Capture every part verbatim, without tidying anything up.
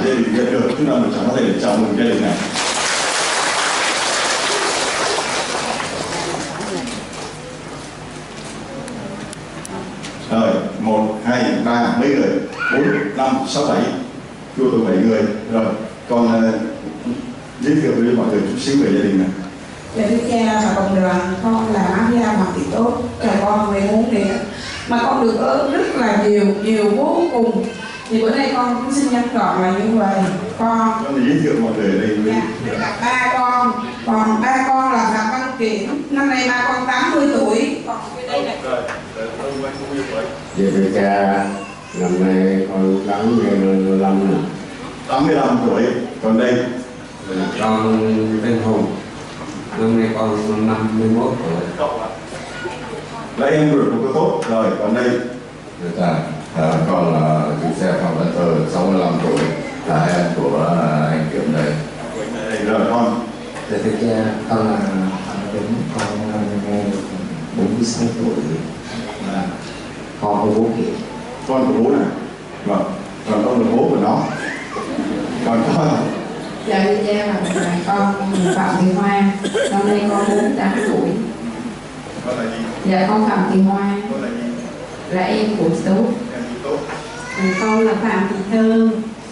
gia đình nhận được. Chúng ta mình có thể chào mừng gia đình này. Rồi, một, hai, ba, mấy người, bốn, năm, sáu, bảy, vô tôi bảy người. Rồi, con uh, giới thiệu với mọi người chút xíu về gia đình này. Dạ thưa cha và cộng đoàn, con là Maria Hoàng Thị Tốt, chào con mười bốn địa. Mà con được ơn rất là nhiều, nhiều vô cùng. Thì bữa nay con cũng xin nhắn gọn là như vậy. Con Con giới thiệu mọi người ở đây. Dạ, được gặp ba con. Còn ba con là Phạm Văn Kiển, năm nay ba con tám mươi tuổi. Còn đây là Dạ thưa cha, năm nay con tám mươi lăm nè. tám mươi lăm tuổi. Còn đây Con tên Hùng, năm nay con năm mươi mốt tuổi. là em ruột của cô Tốt. Rồi, còn đây Thưa cha, à, con là chủ xe Phạm Văn Thờ, sáu mươi lăm tuổi, là em của à, anh Kiểm đây. rồi con Dạ thưa cha, con là Phạm Tuấn, con năm nay bốn mươi sáu tuổi, là con của bố Kiệt. con của bố này. Vâng, còn con là bố của nó. Còn con dạ thưa cha là con Phạm Thị Hoa, năm nay con bốn mươi tám tuổi. con là gì? Dạ con Phạm Thị Hoa, Con là gì? là em của chị Tốt. Em gì Tốt? Con là Phạm Thị Thơ,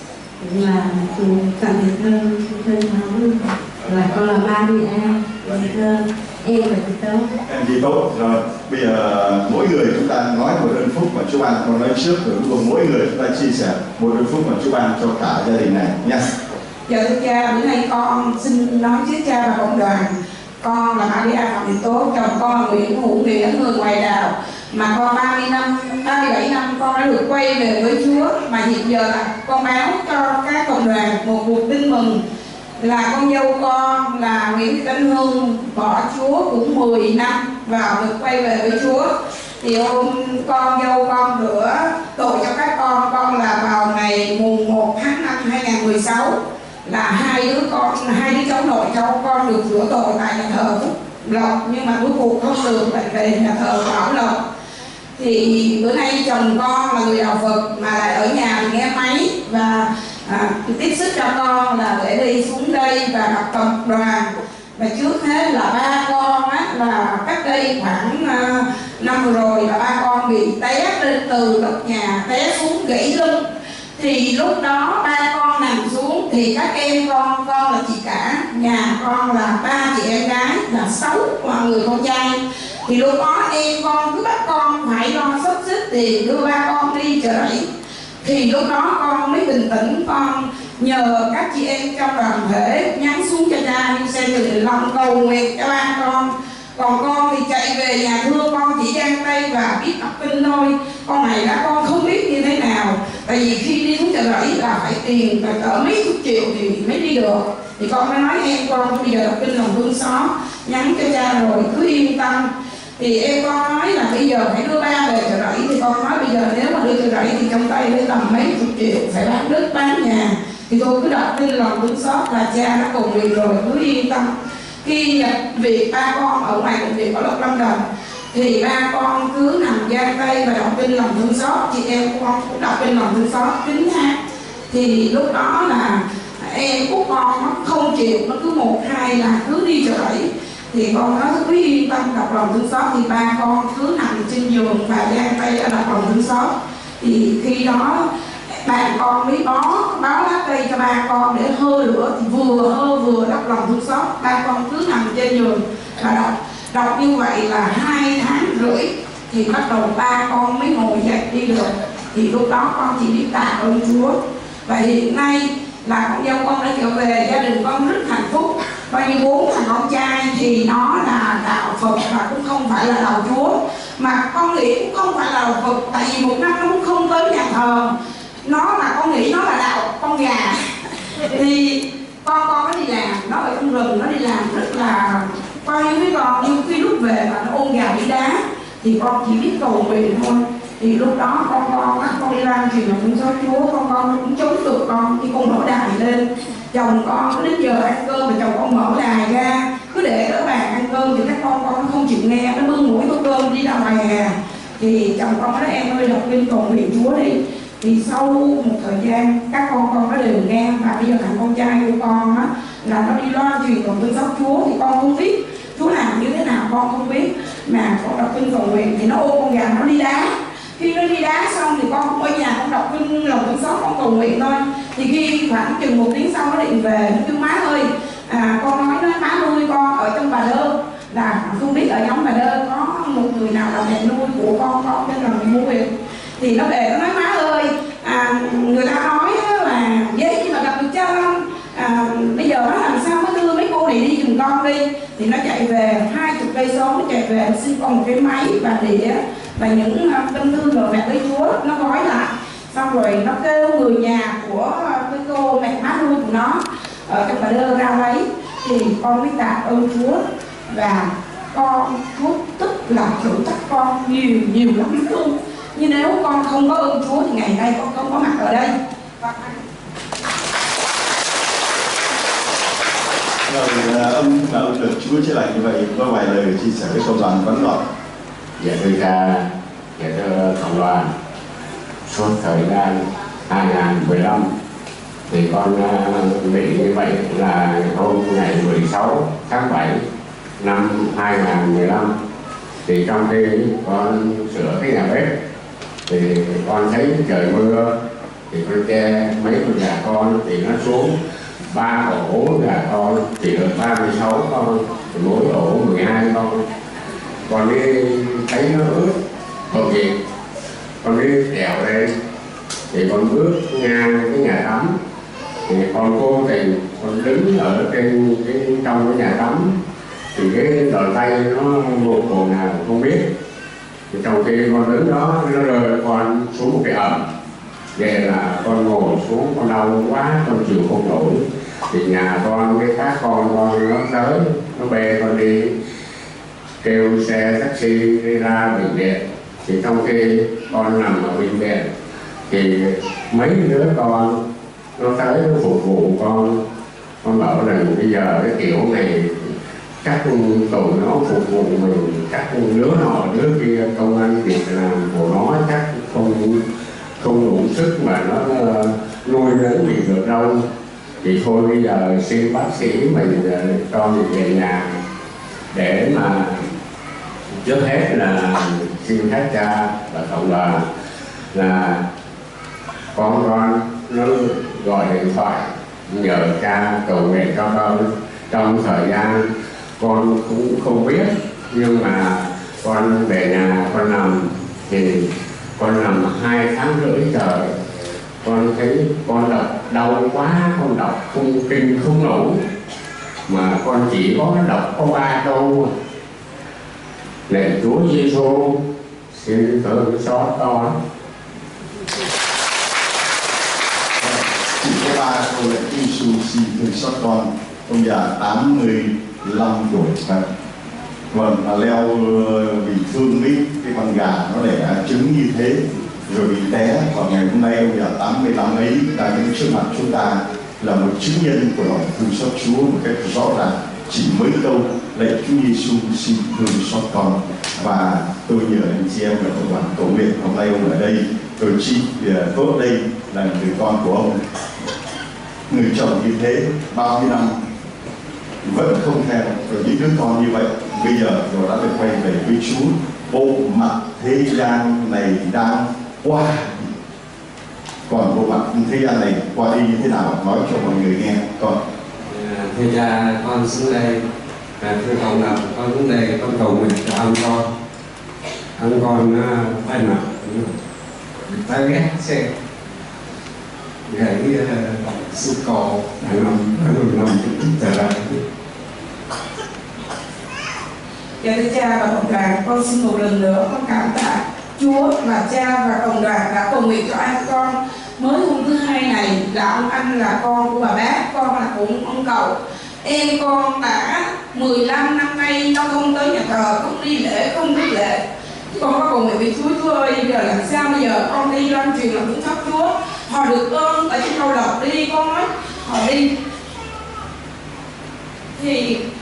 là Phạm Thị Thơ, Thơ Thơ là con là Maria Thị Thơ, em là chị Tốt. Em gì Tốt. Rồi, bây giờ mỗi người chúng ta nói một ơn phúc mà Chúa ban. Con nói trước rồi cuối cùng mỗi người chúng ta chia sẻ một ơn phúc mà Chúa ban cho cả gia đình này nha. Dạ thưa cha, bữa nay con xin nói với cha và cộng đoàn. Con là Maria Phạm Thị Tốt, chồng con là Nguyễn Hữu Nghĩa, người ngoài đảo. Mà con ba mươi năm, ba mươi bảy năm con đã được quay về với Chúa. Mà hiện giờ là con báo cho các cộng đoàn một cuộc tin mừng là con dâu con là Nguyễn Thị Tân Hương bỏ Chúa cũng mười năm vào được quay về với Chúa. Thì hôm con dâu con rửa tội cho các con, con là vào ngày mùng một tháng năm hai nghìn không trăm mười sáu là hai đứa con, hai đứa cháu nội cháu con được rửa tội tại nhà thờ Phúc Lộc, nhưng mà cuối cùng không được lại về nhà thờ Bảo Lộc. Thì bữa nay chồng con là người đạo Phật mà lại ở nhà thì nghe máy và à, tiếp sức cho con là để đi xuống đây và gặp cộng đoàn. Và trước hết là ba con á, là cách đây khoảng uh, năm vừa rồi là ba con bị té lên từ lớp nhà, té xuống gãy lưng. Thì lúc đó ba con nằm xuống thì các em con, con là chị cả, nhà con là ba chị em gái là sáu người con trai. Thì lúc đó em con cứ bắt con phải lo sắp xếp tiền đưa ba con đi chợ rẫy. Thì lúc đó con mới bình tĩnh, con nhờ các chị em trong đoàn thể nhắn xuống cho cha như xe từ lòng cầu nguyện cho ba con. Còn con thì chạy về nhà thưa, con chỉ giang tay và biết đọc kinh thôi. Con này đã con không biết như thế nào. Tại vì khi đi xuống chợ rẫy là phải tiền, phải cỡ mấy chục triệu thì mới đi được. Thì con mới nói em con bây giờ đọc kinh lòng thương xót, nhắn cho cha rồi cứ yên tâm. Thì em con nói là bây giờ phải đưa ba về chợ rẫy. Thì con nói bây giờ nếu mà đưa chợ rẫy thì trong tay lấy tầm mấy chục triệu, phải bán đất bán nhà. Thì tôi cứ đọc tin lòng thương xót là cha đã cầu nguyện rồi, cứ yên tâm. Khi nhập việc ba con ở ngoài bệnh viện Bảo Lộc Lâm Đồng thì ba con cứ nằm giang tay và đọc tin lòng thương xót. Chị em con cũng đọc tin lòng thương xót kính hát. Thì lúc đó là em của con nó không chịu, nó cứ một hai là cứ đi chợ rẫy. Thì con nói cứ yên tâm đọc lòng thương xót. Thì ba con cứ nằm trên giường và giang tay đọc lòng thương xót. Thì khi đó bạn con mới bó báo lá cây cho ba con để hơ lửa. Thì vừa hơ vừa đọc lòng thương xót. Ba con cứ nằm trên giường và đọc đọc như vậy là hai tháng rưỡi thì bắt đầu ba con mới ngồi dậy đi được. Thì lúc đó con chỉ biết tạ ơn Chúa. Và hiện nay là con dâu con đã trở về, gia đình con rất hạnh phúc. Bao nhiêu bốn thằng con trai thì nó là đạo Phật và cũng không phải là đạo Chúa. Mà con nghĩ cũng không phải là đạo Phật, tại vì một năm nó cũng không tới nhà thờ. Nó mà con nghĩ nó là đạo con gà. Thì con con nó đi làm, nó ở trong rừng nó đi làm rất là bao nhiêu với con. Nhưng khi lúc về mà nó ôm gà đi đá thì con chỉ biết cầu nguyện thôi. Thì lúc đó con con á, con đi làm chuyện là cũng cho Chúa, con con nó cũng chống được con. Khi con mở đài lên, chồng con đến giờ ăn cơm mà chồng con mở đài ra cứ để ở bàn ăn cơm thì các con con nó không chịu nghe, nó bưng mũi tô cơm đi ra ngoài hè. Thì chồng con nói em ơi đọc kinh cầu nguyện Chúa đi. Thì sau một thời gian các con con nó đều nghe, và bây giờ thằng con trai của con á là nó đi loan truyền cầu chăm sóc Chúa, thì con không biết Chúa làm như thế nào con không biết, mà con đọc kinh cầu nguyện thì nó ôm con gà nó đi đá. Khi nó đi đá xong thì con ở nhà con đọc kinh lòng thương xót, con cầu nguyện thôi. Thì khi khoảng chừng một tiếng sau nó định về, nó kêu má ơi, à, con nói nó má nuôi con ở trong Bà Đơ, là không biết ở nhóm Bà Đơ có một người nào là mẹ nuôi của con con tên là mẹ Mua Huyền. Thì nó về nó nói má ơi, à, người ta nói là dễ nhưng mà gặp được cha không, à, bây giờ nó làm sao mới đưa mấy cô này đi giùm con đi. Thì nó chạy về hai chục cây số, nó chạy về nó xin con một cái máy và đĩa và những tâm thư rồi mẹ với Chúa, nó gói lại xong rồi nó kêu người nhà của cái cô mẹ má nuôi của nó ở trong Bà Đơ ra lấy. Thì con mới tạ ơn Chúa, và con Chúa tức là thử thách con nhiều nhiều lắm luôn. Nhưng nếu con không có ơn Chúa thì ngày nay con không có mặt ở đây. Rồi ông là ông được Chúa chữa lành như vậy, có vài lời chia sẻ với cộng đoàn vấn đoạn. Dạ thưa cha, dạ thưa cộng đoàn, suốt thời gian hai nghìn mười lăm thì con bị như vậy là hôm ngày mười sáu tháng bảy năm hai nghìn mười lăm. Thì trong khi con sửa cái nhà bếp thì con thấy trời mưa, thì con che mấy con gà con thì nó xuống ba ổ gà con thì được ba mươi sáu con, thì mỗi ổ mười hai con. Con đi thấy nó ướt tội nghiệp, con đi trèo lên thì con bước ngang cái nhà tắm, thì con vô tình con đứng ở trên cái trong cái nhà tắm, thì cái đòn tay nó một cồn nào không biết. Thì trong khi con đứng đó nó rơi con xuống một cái ẩm, vậy là con ngồi xuống, con đau quá con chịu không nổi. Thì nhà con cái khác con con nó tới nó bê con đi, kêu xe taxi đi ra bệnh viện. Thì trong khi con nằm ở bệnh viện thì mấy đứa con nó tới nó phục vụ con. Con bảo rằng bây giờ cái kiểu này chắc tụi nó phục vụ mình, chắc đứa nọ đứa kia công ăn việc làm của nó chắc không không đủ sức mà nó nuôi nấng mình được đâu. Thì thôi bây giờ xin bác sĩ mình cho mình về nhà để mà trước hết là xin các cha và cộng đoàn là con con nó gọi điện thoại nhờ cha cầu nguyện cho con. Trong thời gian con cũng không biết, nhưng mà con về nhà con nằm thì con nằm hai tháng rưỡi trời. Con thấy con đọc đau quá, con đọc không kinh không nổi, mà con chỉ có đọc có ba câu: lạy Chúa Giêsu xin thương xót con. Chỉ có ba câu lạy Chúa Giêsu xin thương xót con. Ông già tám mươi lăm tuổi và vâng là leo vì thương biết cái con gà nó đẻ trứng như thế rồi bị té. Và ngày hôm nay ông già tám mươi lăm ấy đang đứng trước mặt chúng ta là một chứng nhân của lòng thương xót Chúa một cách rõ ràng. Chỉ mấy câu lạy Chúa Giêsu xin thương xót con. Và tôi nhờ anh chị em và cộng đoàn cầu nguyện hôm nay ông ở đây, rồi chị tốt đây là người con của ông, người chồng như thế bao nhiêu năm vẫn không thèm, rồi những đứa con như vậy bây giờ rồi đã được quay về với Chúa. Bộ mặt thế gian này đang qua, còn bộ mặt thế gian này qua đi như thế nào nói cho mọi người nghe con. Thưa cha, con xuống đây và thưa cộng đồng, con xuống đây con cầu nguyện cho ông con. Ông con phải mặt ta ghét xe gãy xương cổ đang nằm đang nằm trên tờ ra. Dạ thưa cha và cộng đoàn, con xin một lần nữa con cảm tạ Chúa và cha và cộng đoàn đã cầu nguyện cho anh con. Mới hôm thứ hai này là ông anh là con của bà bác, con là cũng ông cậu. Em con đã mười lăm năm nay nó không tới nhà thờ, không đi lễ, không biết lễ. Con có cầu nguyện với Chúa, Chúa ơi giờ làm sao bây giờ con đi loan truyền lòng thương xót Chúa. Họ được ơn tại trên câu lộc đi, con nói họ đi thì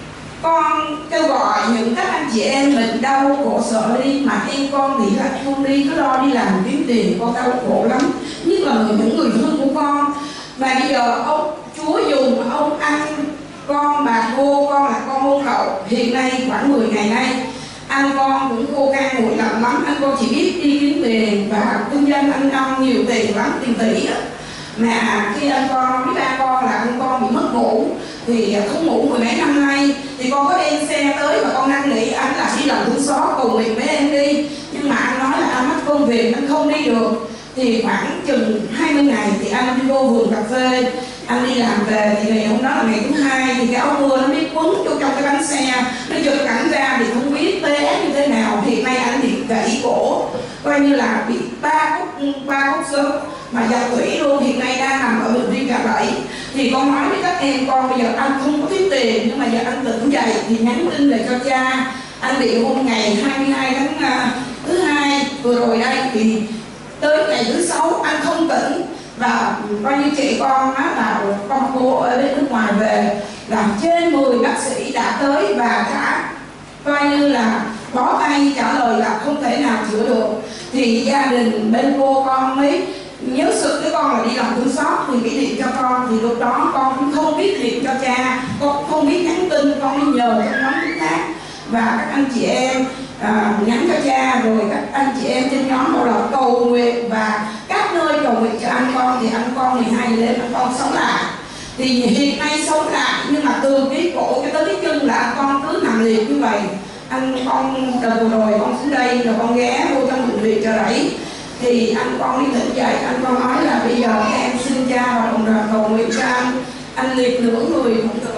con kêu gọi những các anh chị em bệnh đau khổ sở đi, mà em con nghĩ là không đi, cứ lo đi làm kiếm tiền, con đau khổ lắm, nhất là những người thân của con. Và bây giờ ông Chúa dùng ông anh con bà cô con là con hôn hậu, hiện nay khoảng mười ngày nay anh con cũng khô khan nguội lạnh lắm, anh con chỉ biết đi kiếm tiền và kinh doanh anh ăn nhiều tiền lắm, tiền tỷ đó. Mà khi anh con biết ba con là anh con bị mất ngủ thì không ngủ mười mấy năm nay, thì con có đem xe tới và con năn nỉ anh là đi làm thương xót cầu nguyện với em đi, nhưng mà anh nói là anh mắc công việc anh không đi được. Thì khoảng chừng hai mươi ngày thì anh đi vô vườn cà phê, anh đi làm về thì ngày hôm đó là ngày thứ hai, thì cái áo mưa nó biết quấn vô trong cái bánh xe, nó giật cảnh ra thì không biết té như thế nào. Hiện nay anh bị gãy cổ, coi như là bị ba khúc ba khúc xương mà dập tủy luôn, hiện nay đang nằm ở bệnh viện Cà Rẫy. Thì con nói với các em con bây giờ anh không có thiếu tiền, nhưng mà giờ anh tỉnh dậy thì nhắn tin về cho cha. Anh bị hôm ngày hai mươi hai tháng thứ hai vừa rồi đây, thì tới ngày thứ sáu anh không tỉnh, và coi như chị con á là con cô ở bên nước ngoài về là trên mười bác sĩ đã tới và đã coi như là bó tay trả lời là không thể nào chữa được. Thì gia đình bên cô con mới nhớ sự cái con là đi làm thương xót thì nghĩ điện cho con, thì lúc đó con cũng không biết điện cho cha, con không biết nhắn tin, con đi nhờ trong nhóm tính khác và các anh chị em à, nhắn cho cha, rồi các anh chị em trên nhóm bảo là cầu nguyện và các nơi cầu nguyện cho anh con. Thì anh con mười hai giờ đêm anh con sống lại, thì hiện nay sống lại nhưng mà từ cái cổ cho tới cái chân là anh con cứ nằm liệt như vậy. Anh con đợt vừa rồi con xuống đây rồi con ghé vô trong bệnh viện Chợ Rẫy, thì anh con đi tỉnh dậy, anh con nói là bây giờ các em xin cha và đồng đoàn cầu nguyện cho anh, anh liệt nửa người cũng được.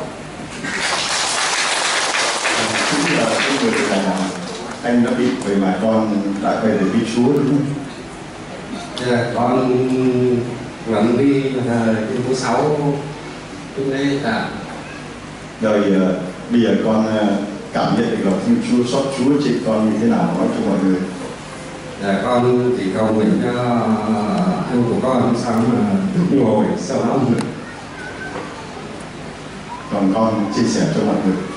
Chính là cái người là anh đã bị vậy mà con đã về để biết Chúa đúng không? Dạ, con vẫn đi là trên thứ sáu lúc đấy là Rồi uh, bây giờ con uh, cảm nhận được lòng thương Chúa, xót Chúa chị con như thế nào nói cho mọi người. dạ, con chỉ cầu nguyện cho anh của con xong mà được ngồi sau đó được. Còn con chia sẻ cho mọi người.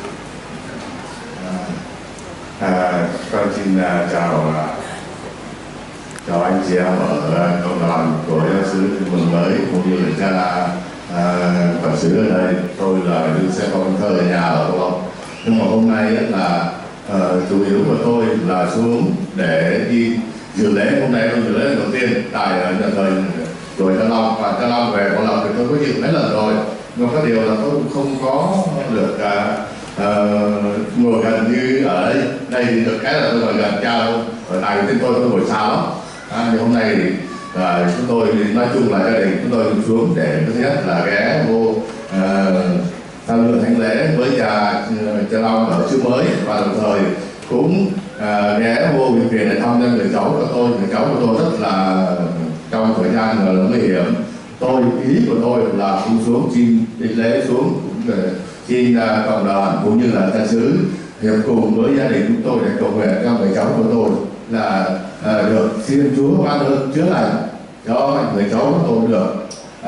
À, con xin uh, chào uh, chào anh chị em ở uh, cộng đoàn của giáo xứ Thiên Mừng Mới cũng như là cha uh, quản xứ ở đây. Tôi là đưa xe con thơ ở nhà ở Cộng. Nhưng mà hôm nay ấy là uh, chủ yếu của tôi là xuống để đi dự lễ. Hôm nay tôi dự lễ đầu tiên tại uh, nhà thờ rồi Cha Long, và Cha Long về Cộng Long thì tôi có dự mấy lần rồi, nhưng có điều là tôi cũng không có được uh, Uh, ngồi gần như ở đây. Đây thì được cái là tôi ngồi gần cha luôn, ở này trên tôi tôi ngồi xa lắm. À, thì hôm nay thì uh, chúng tôi thì nói chung là gia đình chúng tôi xuống để thứ nhất là ghé vô tham dự thánh lễ với cha cha Long ở xứ mới, và đồng thời cũng uh, ghé vô bệnh viện để thăm cho người cháu của tôi. Người cháu của tôi rất là trong thời gian là nguy hiểm. Tôi ý của tôi là cũng xuống xin định lễ xuống cũng để xin uh, cộng đoàn cũng như là cha xứ hiệp cùng với gia đình chúng tôi để cầu nguyện cho người cháu của tôi là uh, được xin Chúa ban ơn chữa lành cho người cháu của tôi được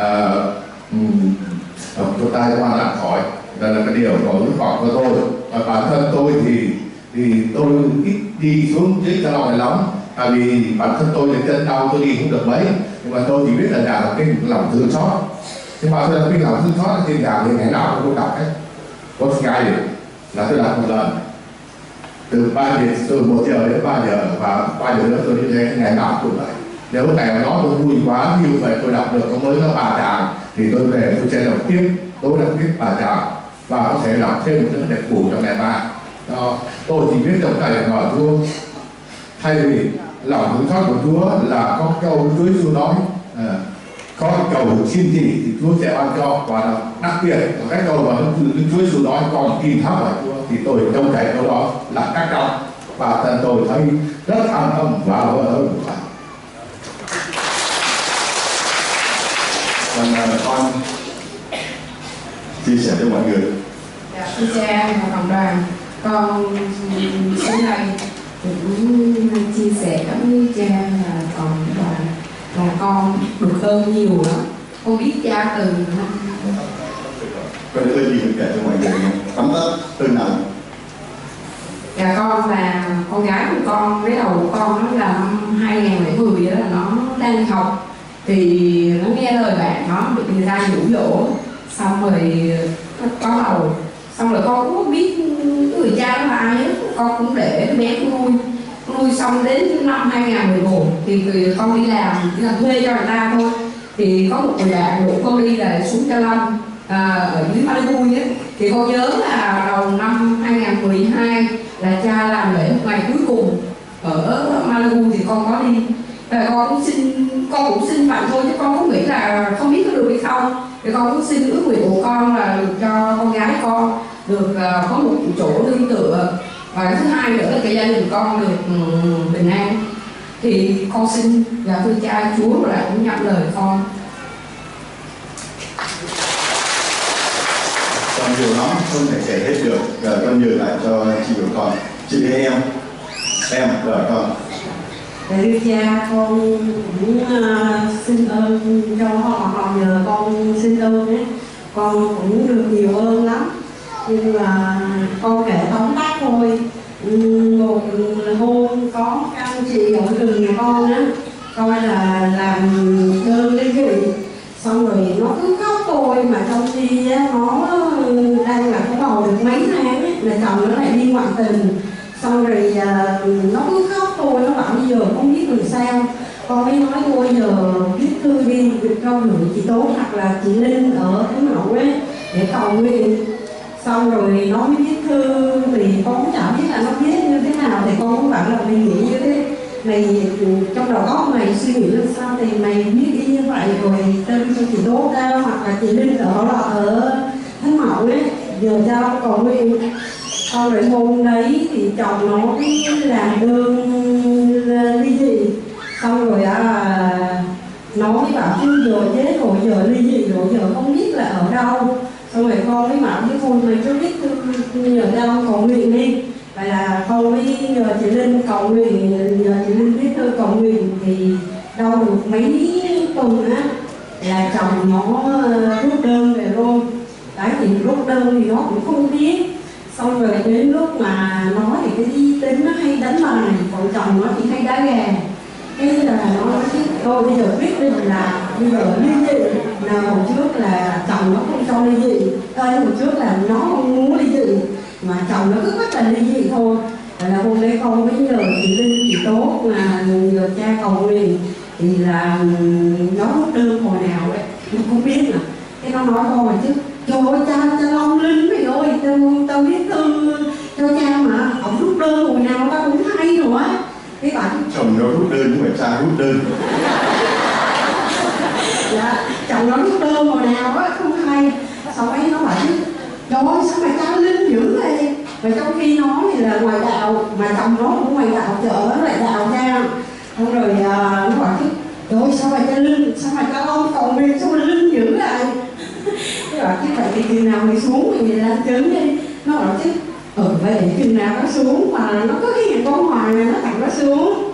chúng ta hoàn toàn khỏi. Đây là cái điều có ước vọng của tôi. Và bản thân tôi thì thì tôi ít đi xuống dưới Cha Long này lắm, tại vì bản thân tôi thì chân đau tôi đi không được mấy, nhưng mà tôi chỉ biết là nhà là cái lòng thương xót. Nhưng mà tôi là cái lòng thương xót trên nhà thì ngày nào tôi cũng đọc hết. Có ngày là tôi đọc một lần từ ba giờ từ một giờ đến ba giờ, và ba giờ nữa tôi đi thế ngày nào cũng vậy. Nếu ngày đó tôi vui quá như vậy tôi đọc được có mới có bà tràng thì tôi về tôi sẽ đọc tiếp, tôi đọc tiếp bà tràng và có thể đọc thêm một cái để bù cho ngày mai. Đó, tôi chỉ biết trong này hỏi Chúa, thay vì lòng thương xót của Chúa là có câu Chúa Giêsu nói à, có cầu xin gì thì Chúa sẽ ban cho, và đặc biệt là cái câu mà Chúa Giêsu nói còn tìm thắp ở Chúa, thì tôi trong cái câu đó là các trọng, và thân tôi thấy rất an tâm và ở ở Còn uh, con chia sẻ cho mọi người. Dạ, thưa cha và cộng đoàn, con xin này cũng chia sẻ với cha và cộng đoàn là con được ơn nhiều lắm. Con biết cha từ năm có đứa gì được kể cho mọi người không? Tóm tắt từng nào. Dạ con là con gái của con, cái đầu của con nó là năm hai nghìn không trăm mười đó, là nó đang học thì nó nghe lời bạn nó bị người ta dụ dỗ, xong rồi có đầu, xong rồi con cũng không biết người cha nó là ai hết, con cũng để đứa bé nuôi nuôi xong đến năm hai nghìn không trăm mười một thì con đi làm đi làm thuê cho người ta thôi, thì có một người bạn rủ con đi là xuống Cha Long à, ở dưới Malibu ấy. Thì con nhớ là đầu năm hai nghìn không trăm mười hai là cha làm lễ một ngày cuối cùng ở Malibu thì con có đi, và con cũng xin con cũng xin bạn thôi chứ con cũng nghĩ là không biết có được hay không, thì con cũng xin ước nguyện của con là được cho con gái con được uh, có một chỗ nương tựa, và cái thứ hai nữa là cái gia đình con được um, bình an, thì con xin và thưa cha Chúa lại cũng nhận lời con. Còn nhiều lắm không thể kể hết được, rồi con nhường lại cho chị của con. Chị với em em rồi con. Thưa cha, con cũng uh, xin ơn cho họ, họ nhờ con xin ơn ấy, con cũng được nhiều ơn lắm, nhưng mà con kể tóm tắt thôi. Một hôm có các anh chị ở gần nhà con á, coi là làm đơn ly dị, xong rồi nó cứ khóc tôi, mà trong khi á, nó đang là có bầu được mấy tháng ấy, là chồng nó lại đi ngoại tình, xong rồi à, nó cứ khóc tôi, nó bảo bây giờ không biết làm sao. Con mới nói thôi giờ viết thư đi cho gửi chị Tốt hoặc là chị Linh ở Khánh Mậu ấy để cầu nguyện. Xong rồi nó mới viết thư, thì con cũng chả biết là nó viết như thế nào, thì con cũng bảo là mình nghĩ như thế này, trong đầu óc mày suy nghĩ làm sao thì mày viết y như vậy rồi tên cho chị Tốt ra hoặc là chị Linh ở ở Khánh Mậu ấy, giờ cho cầu nguyện. Xong rồi hôm đấy thì chồng nó cứ làm đơn ly dị, xong rồi à, nó mới bảo chứ giờ chết rồi, giờ ly dị rồi, giờ không biết là ở đâu. Xong rồi con mới bảo với con mày cứ biết nhờ ra con cầu nguyện đi. Vậy là con mới nhờ chị Linh cầu nguyện, nhờ chị Linh viết thư cầu nguyện, thì đâu được mấy tuần á là chồng nó rút đơn về luôn. Đấy thì rút đơn thì nó cũng không biết. Xong rồi đến lúc mà nó thì cái tính nó hay đánh bài, còn chồng nó thì hay đá gà. Thế là nó nói chứ thôi bây giờ quyết định là bây giờ ly dị. Là hồi trước là chồng nó không cho ly dị, ơi hồi trước là nó không muốn ly dị, mà chồng nó cứ bắt là ly dị thôi. Vậy là hôm nay con mới nhờ chị Linh, chị Tốt mà nhờ cha cầu nguyện, thì là nó rút đơn hồi nào đấy nó không biết nè. Thế nó nói con mà chứ trời ơi cha, cha Long Linh mày ơi, tao, tao viết thư cho cha mà ông rút đơn hồi nào tao cũng hay rồi á. Cái bạn chồng nó rút đơn nhưng mà cha rút đơn. Dạ, chồng nó rút đơn hồi nào á không hay. Sau ấy nó bảo chứ trời ơi sao mà cha Linh dữ vậy. Và trong khi nó thì là ngoài đạo, mà chồng nó cũng ngoài đạo, chợ nó lại đạo cha. Xong rồi uh, nó bảo chứ trời ơi sao mà cha Linh, sao mà cha Long cầu nguyện sao mà Linh dữ vậy. Cái bảo chứ vậy thì chừng nào mày xuống mày làm chứng đi. Nó bảo chứ ừ vậy chừng nào nó xuống, mà nó có cái hiện con hoài này nó thẳng nó xuống.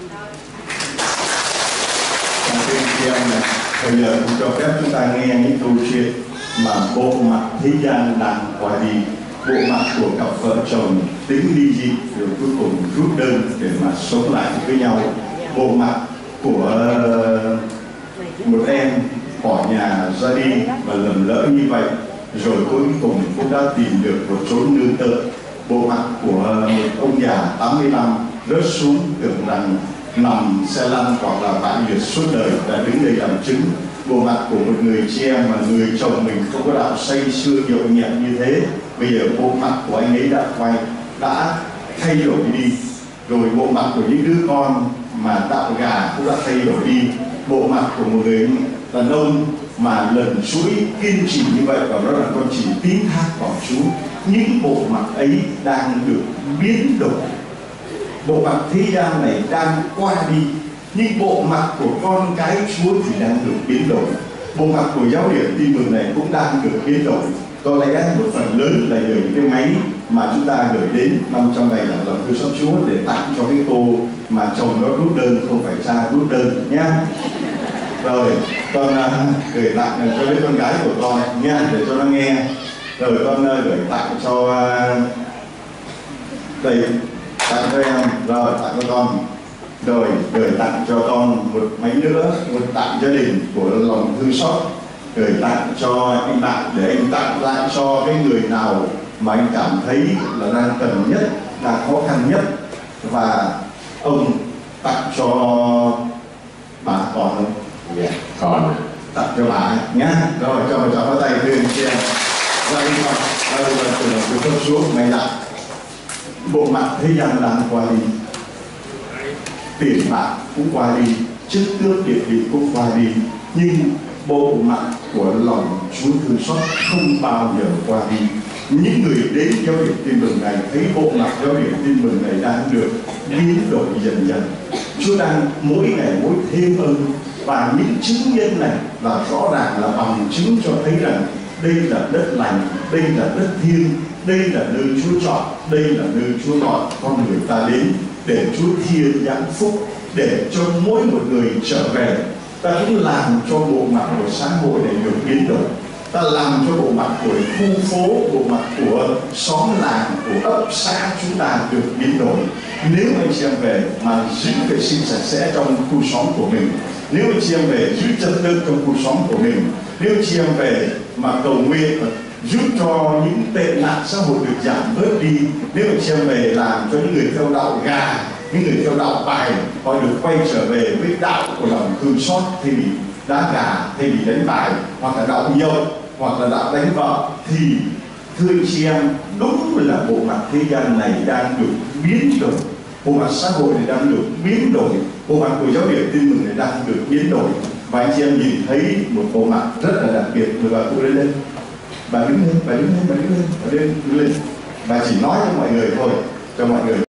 Chị em này, bây giờ cũng cho phép chúng ta nghe những câu chuyện mà bộ mặt thế gian đang qua đi, bộ mặt của cặp vợ chồng tính ly dị rồi cuối cùng rút đơn để mà sống lại với nhau, bộ mặt của một em bỏ nhà ra đi và lầm lỡ như vậy, rồi cuối cùng cũng đã tìm được một chốn nương tựa, bộ mặt của một ông già tám mươi lăm rớt xuống tưởng rằng nằm xe lăn hoặc là bại liệt suốt đời đã đứng đây làm chứng, bộ mặt của một người chị em mà người chồng mình không có đạo say sưa nhộn nhịp như thế, bây giờ bộ mặt của anh ấy đã quay, đã thay đổi đi, rồi bộ mặt của những đứa con mà đạo gà cũng đã thay đổi đi, bộ mặt của một người đàn ông mà lần chuỗi kiên trì như vậy và đó là con chỉ tín thác vào Chúa, những bộ mặt ấy đang được biến đổi. Bộ mặt thế gian này đang qua đi, nhưng bộ mặt của con cái Chúa thì đang được biến đổi. Bộ mặt của giáo điểm tin mừng này cũng đang được biến đổi. Có lẽ một phần lớn là nhờ những cái máy mà chúng ta gửi đến năm trăm này là lòng thương xót Chúa để tặng cho cái cô mà chồng nó rút đơn, không phải cha rút đơn nhá. Rồi con uh, gửi tặng cho đứa con gái của con nha, để cho nó nghe. Rồi con uh, gửi tặng cho uh, đây, tặng cho em, rồi tặng cho con, rồi gửi tặng cho con một máy nữa, một tặng gia đình của lòng thương xót, gửi tặng cho anh bạn để anh tặng lại cho cái người nào mà anh cảm thấy là đang cần nhất, đang khó khăn nhất. Và ông tặng cho bà còn không? Dạ, còn Tặng cho bà nhá. Rồi cho cháu có tay lên xem. Đây con, đây là từ đầu cái cấp xuống mày đặt. Bộ mặt thế gian đang qua đi, tiền bạc cũng qua đi, chức tước địa vị cũng qua đi, nhưng bộ mặt của lòng Chúa thương xót không bao giờ qua đi. Những người đến giáo điểm tin mừng này thấy bộ mặt giáo điểm tin mừng này đang được biến đổi dần dần. Chúa đang mỗi ngày mỗi thêm ơn, và những chứng nhân này là rõ ràng là bằng chứng cho thấy rằng đây là đất lành, đây là đất thiêng, đây là nơi Chúa chọn, đây là nơi Chúa gọi con người ta đến để Chúa thiên giáng phúc, để cho mỗi một người trở về. Ta cũng làm cho bộ mặt của xã hội này được biến đổi. Ta làm cho bộ mặt của khu phố, bộ mặt của xóm làng, của ấp xã chúng ta được biến đổi. Nếu anh chị em về mà giữ vệ sinh sạch sẽ trong khu xóm của mình, nếu anh chị em về giữ trật tự trong khu xóm của mình, nếu anh chị em về mà cầu nguyện giúp cho những tệ nạn xã hội được giảm bớt đi, nếu anh chị em về làm cho những người theo đạo gà, những người theo đạo bài họ được quay trở về với đạo của lòng thương xót, thay vì đá gà, thay vì đánh bài, hoặc là đạo nhậu, hoặc là đạo đánh vợ, thì thưa anh chị em, đúng là bộ mặt thế gian này đang được biến đổi, bộ mặt xã hội này đang được biến đổi, bộ mặt của giáo điểm tin mừng này đang được biến đổi. Và anh chị em nhìn thấy một bộ mặt rất là đặc biệt. Mời bà cụ lên lên, bà đứng lên, bà đứng lên, bà đứng lên, bà đứng lên, bà chỉ nói cho mọi người thôi, cho mọi người